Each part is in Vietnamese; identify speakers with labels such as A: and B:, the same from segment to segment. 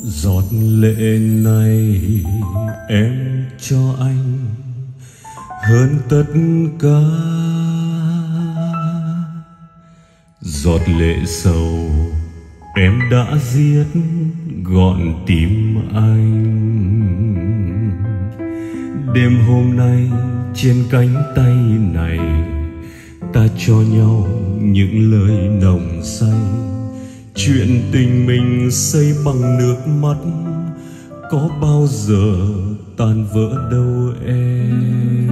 A: Giọt lệ này em cho anh hơn tất cả. Giọt lệ sầu em đã giết gọn tim anh. Đêm hôm nay trên cánh tay này ta cho nhau những lời nồng say. Chuyện tình mình xây bằng nước mắt có bao giờ tan vỡ đâu em.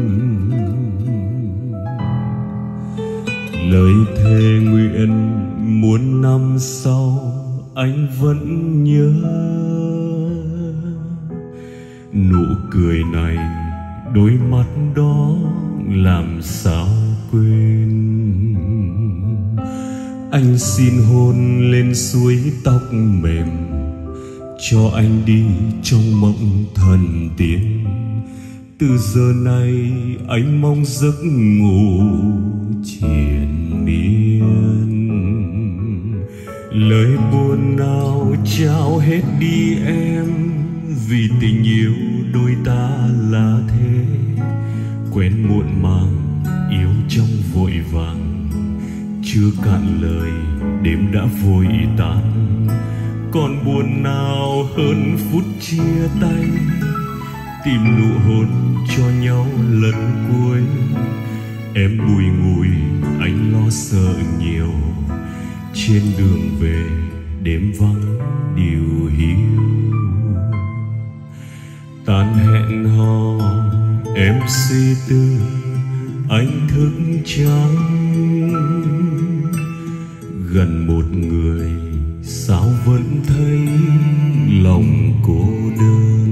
A: Lời thề nguyện muôn năm sau anh vẫn nhớ. Nụ cười này, đôi mắt đó làm sao quên. Anh xin hôn lên suối tóc mềm, cho anh đi trong mộng thần tiên. Từ giờ này anh mong giấc ngủ triền miên. Lời buồn nào trao hết đi em, vì tình yêu đôi ta là thế. Quen muộn màng yêu trong vội vàng, chưa cạn lời đêm đã vội tan. Còn buồn nào hơn phút chia tay, tìm nụ hôn cho nhau lần cuối. Em bùi ngùi anh lo sợ nhiều, trên đường về đêm vắng điều hiu. Tan hẹn hò em suy tư, anh thức trắng. Gần một người sao vẫn thấy lòng cô đơn.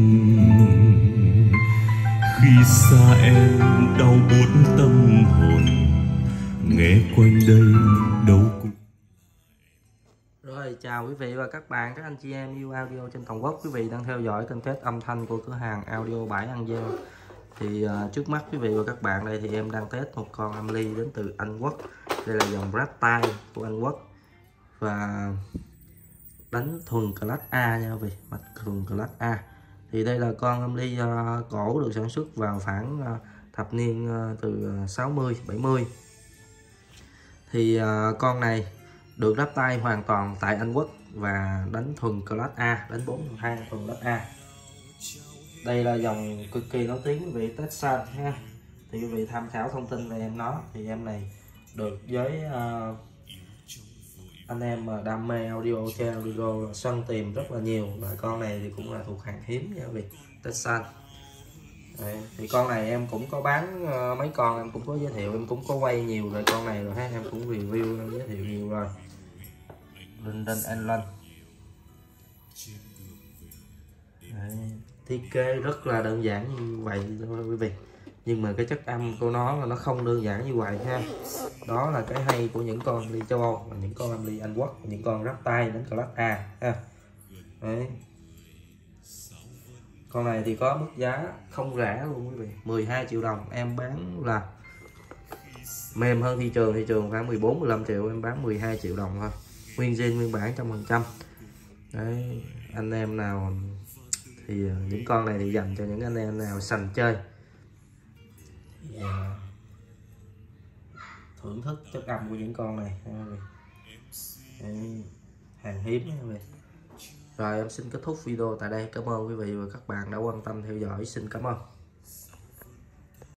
A: Khi xa em đau buốt tâm hồn, nghe quanh đây đâu cũng.
B: Rồi, chào quý vị và các bạn, các anh chị em yêu audio trên toàn quốc. Quý vị đang theo dõi kênh test âm thanh của cửa hàng audio Bãi An Giang. Thì trước mắt quý vị và các bạn đây thì em đang test một con âm ly đến từ Anh Quốc. Đây là dòng Raptile của Anh Quốc và đánh thuần class A nha quý vị, mạch thuần class A. Thì đây là con âm ly cổ được sản xuất vào khoảng thập niên từ 60 70. Thì con này được lắp tay hoàn toàn tại Anh Quốc và đánh thuần class A, đánh 4/2 thuần class A. Đây là dòng cực kỳ nổi tiếng quý vị, Texan ha. Thì quý vị tham khảo thông tin về em nó. Thì em này được với anh em mà đam mê audio chơi audio săn tìm rất là nhiều. Và con này thì cũng là thuộc hàng hiếm nha quý vị, Texan. Thì con này em cũng có bán mấy con, em cũng có giới thiệu, em cũng có quay nhiều về con này rồi ha, em cũng review, em giới thiệu nhiều rồi. Linden Enland. Thiết kế rất là đơn giản như vậy thôi quý vị, nhưng mà cái chất âm của nó là nó không đơn giản như vậy ha. Đó là cái hay của những con ly châu Âu và những con âm ly Anh Quốc, những con Raptile đến class A ha. Đấy. Con này thì có mức giá không rẻ luôn quý vị, 12 triệu đồng. Em bán là mềm hơn thị trường khoảng 14-15 triệu, em bán 12 triệu đồng thôi. Nguyên zin nguyên bản 100%. Đấy, anh em nào thì những con này thì dành cho những anh em nào sành chơi, thưởng thức chất âm của những con này. Đấy, hàng hiếm quý vị. Rồi em xin kết thúc video tại đây. Cảm ơn quý vị và các bạn đã quan tâm theo dõi. Xin cảm ơn.